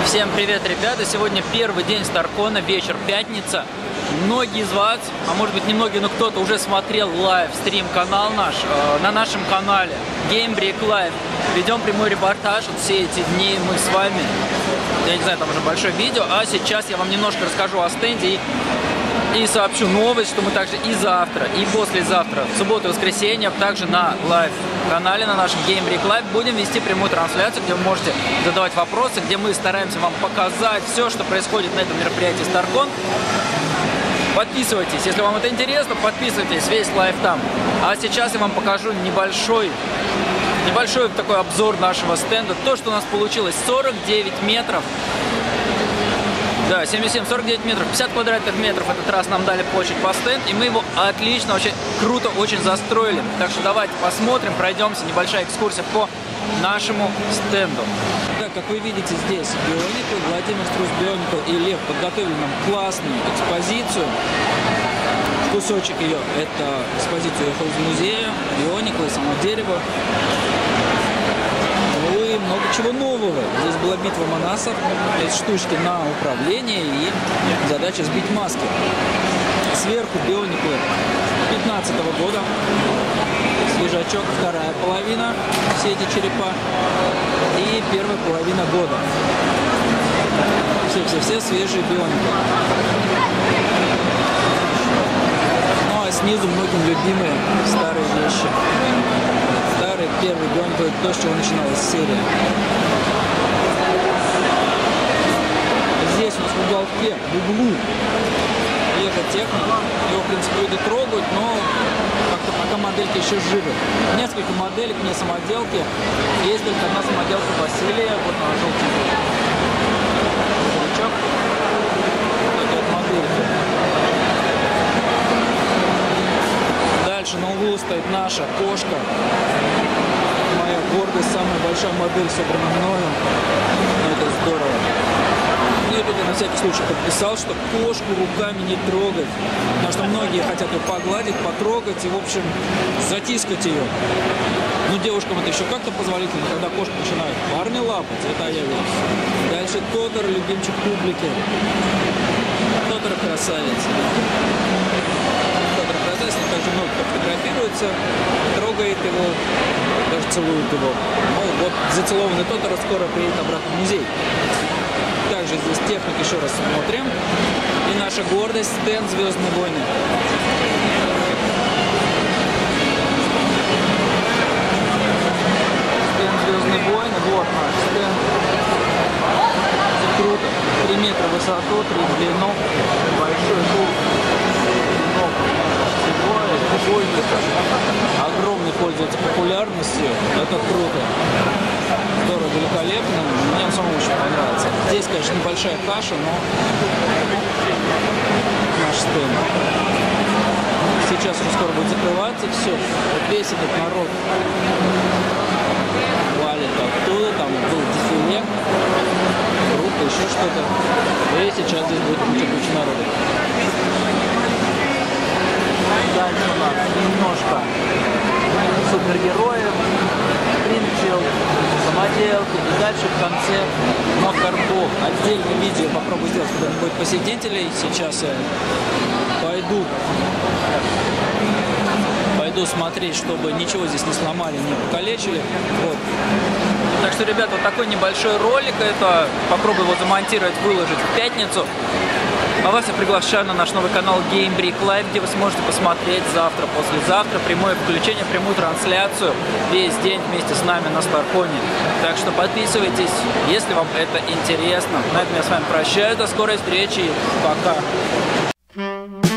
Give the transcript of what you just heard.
Всем привет, ребята! Сегодня первый день Старкона, вечер, пятница. Многие из вас, а может быть немногие, но кто-то уже смотрел лайв-стрим канал наш, на нашем канале GameBreak Live. Ведем прямой репортаж вот все эти дни мы с вами. Я не знаю, там уже большое видео, а сейчас я вам немножко расскажу о стенде и сообщу новость, что мы также и завтра, и послезавтра, в субботу и воскресенье, также на лайв-канале, на нашем GameBreak Live будем вести прямую трансляцию, где вы можете задавать вопросы, где мы стараемся вам показать все, что происходит на этом мероприятии Старкон. Подписывайтесь, если вам это интересно, подписывайтесь, весь лайв там. А сейчас я вам покажу небольшой такой обзор нашего стенда. То, что у нас получилось, 49 метров. Да, 77-49 метров, 50 квадратных метров этот раз нам дали площадь по стенд, и мы его отлично, очень круто, очень застроили. Так что давайте посмотрим, пройдемся, небольшая экскурсия по нашему стенду. Так, как вы видите, здесь Бионикл, Владимир Струс Бионикл и Лев подготовили нам классную экспозицию. Кусочек ее — это экспозиция из музея, Бионикл и само дерево. И много чего нового. Здесь была битва монасов, эти штучки на управление и задача сбить маски. Сверху Биониклы 15 года, свежачок, вторая половина, все эти черепа, и первая половина года. Все свежие Биониклы. Ну а снизу многим любимые старые вещи. Первый Бионикл — это то, с чего начиналась серия. Здесь у нас в уголке, в углу, техника. Его, в принципе, люди трогают, но как-то пока модельки еще живы. Несколько моделек, не самоделки. Есть только одна самоделка Василия. Вот она желтенькая. Крючок. Вот эти вот модельки. Дальше на углу стоит наша кошка. Моя гордость, самая большая модель, собрана мною. Это здорово. Ну и тут я на всякий случай подписал, что кошку руками не трогать. Потому что многие хотят ее погладить, потрогать и, в общем, затискать ее. Ну, девушкам это еще как-то позволительно, когда кошка начинает парни лапать. Это я вижу. Дальше Тотор, любимчик публики. Тотор красавец. Также много кто фотографируется, трогает его, даже целует его. Ну, вот зацелованный Тотор скоро приедет обратно в музей. Также здесь техник, еще раз смотрим. И наша гордость — стенд «Звездные войны». Стенд «Звездные войны», вот наш стенд. Круто. 3 метра в высоту, 3 в длину, большой куб. Огромный, пользуется популярностью. Это круто. Здорово, великолепно. Мне он самому очень понравится. Здесь, конечно, небольшая каша, но наш стенд. Сейчас уже скоро будет закрываться все. Вот весь этот народ валит оттуда. Там был дефиле, группа, еще что-то. И сейчас здесь будет куча народа. Дальше у нас немножко супергероев, Спрингфилд, самоделки, и дальше в конце Моторбол. Отдельное видео попробую сделать, когда не будет посетителей. Сейчас я пойду смотреть, чтобы ничего здесь не сломали, не покалечили. Вот. Так что, ребята, вот такой небольшой ролик. Это попробую его замонтировать, выложить в пятницу. А вас я приглашаю на наш новый канал GameBreak Live, где вы сможете посмотреть завтра, послезавтра прямое включение, прямую трансляцию весь день вместе с нами на Старконе. Так что подписывайтесь, если вам это интересно. На этом я с вами прощаюсь, до скорой встречи, пока!